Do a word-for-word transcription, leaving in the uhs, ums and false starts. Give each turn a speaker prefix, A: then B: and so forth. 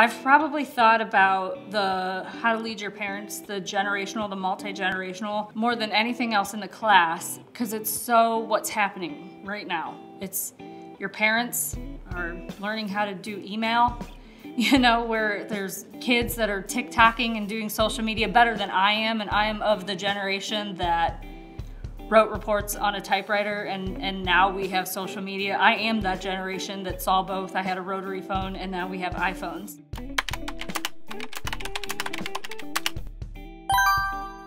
A: I've probably thought about the how to lead your parents, the generational, the multi-generational, more than anything else in the class, because it's so what's happening right now. It's your parents are learning how to do email, you know, where there's kids that are TikToking and doing social media better than I am, and I am of the generation that wrote reports on a typewriter, and, and now we have social media. I am that generation that saw both. I had a rotary phone, and now we have iPhones.